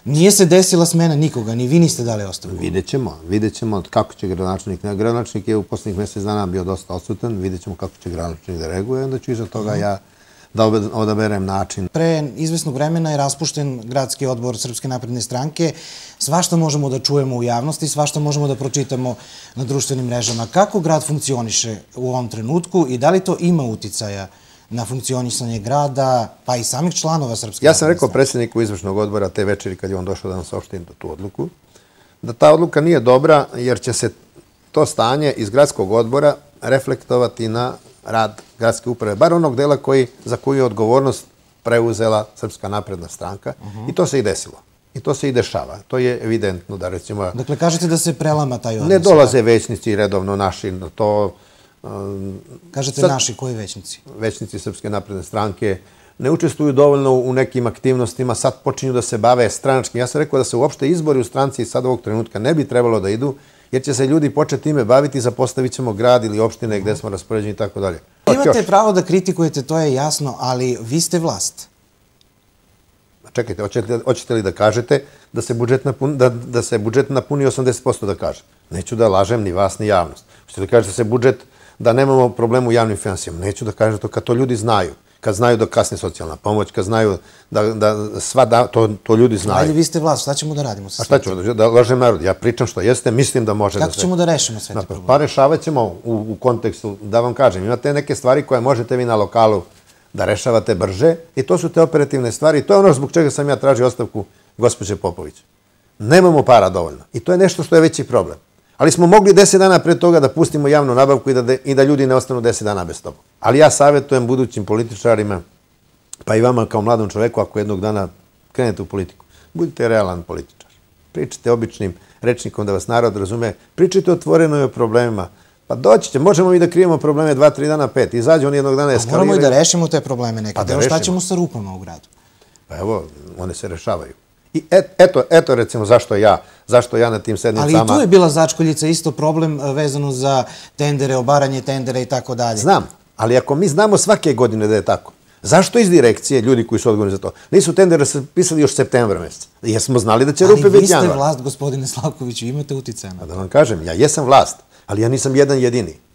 Nije se desila smena nikoga, ni vi niste dali ostavku. Vidjet ćemo kako će gradonačelnik. Gradonačelnik je u posljednjih mjesec dana bio dosta odsutan, vidjet ćemo kako će gradonačelnik da reaguje, onda ću iza toga ja da odaberem način. Pre izvesnog vremena je raspušten gradski odbor Srpske napredne stranke. Svašta možemo da čujemo u javnosti, svašta možemo da pročitamo na društvenim mrežama. Kako grad funkcioniše u ovom trenutku i da li to ima uticaja na funkcionisanje grada, pa i samih članova Srpske napredne stranke? Ja sam rekao predsjedniku izvršnog odbora te večeri kad je on došao da nam saopšti tu odluku, da ta odluka nije dobra jer će se to stanje iz gradskog odbora reflektovati na rad gradske uprave, bar onog dela za koju je odgovornost preuzela Srpska napredna stranka. I to se i desilo. I to se i dešava. To je evidentno da recimo... Dakle, kažete da se prelama taj odnos? Ne dolaze većnici redovno naši na to... Kažete naši, koji većnici? Većnici Srpske napredne stranke ne učestvuju dovoljno u nekim aktivnostima, sad počinju da se bave stranačkim. Ja sam rekao da se uopšte izbori u stranci sad ovog trenutka ne bi trebalo da idu, jer će se ljudi početi time baviti, zapostavit ćemo grad ili opštine gde smo raspoređeni i tako dalje. Imate pravo da kritikujete, to je jasno, ali vi ste vlast. Čekajte, hoćete li da kažete da se budžet napuni 80% da kaže? Neću da lažem ni vas ni javnost. Hoćete li kažete da nemamo problemu u javnim finansijama? Neću da kažem to kad to ljudi znaju. Kad znaju da kasni socijalna pomoć, kad znaju da sva to ljudi znaju. Ajde, vi ste vlast, šta ćemo da radimo sa sve? A šta ćemo da lažem narod? Ja pričam što jeste, mislim da može da se... Kako ćemo da rešimo sve te probleme? Pa rešavat ćemo u kontekstu, da vam kažem, imate neke stvari koje možete vi na lokalu da rešavate brže i to su te operativne stvari i to je ono zbog čega sam ja tražio ostavku gospođe Popović. Nemamo para dovoljno i to je nešto što je veći problem. Ali smo mogli 10 dana pre toga da pustimo javnu nabavku i da ljudi ne ostanu 10 dana bez toga. Ali ja savjetujem budućim političarima, pa i vama kao mladom čoveku, ako jednog dana krenete u politiku, budite realan političar. Pričajte običnim rečnikom da vas narod razume. Pričajte otvoreno i o problemima. Pa doći će, možemo i da krijemo probleme 2, 3 dana, 5. Izađe on jednog dana eskaliraju. Moramo i da rešimo te probleme nekada. Evo šta ćemo sa rupama u gradu? Pa evo, one se rešavaju. I eto recimo zašto ja na tim sednicama... Ali i tu je bila začkoljica, isto problem vezano za tendere, obaranje tendera i tako dalje. Znam, ali ako mi znamo svake godine da je tako, zašto iz direkcije, ljudi koji su odgovorni za to, nisu tendere pisali još septembra mjeseca? Jer smo znali da će rupe biti januar. Ali vi ste vlast, gospodine Slavkoviću, imate uticaja na to. Da vam kažem, ja jesam vlast, ali ja nisam jedan jedini.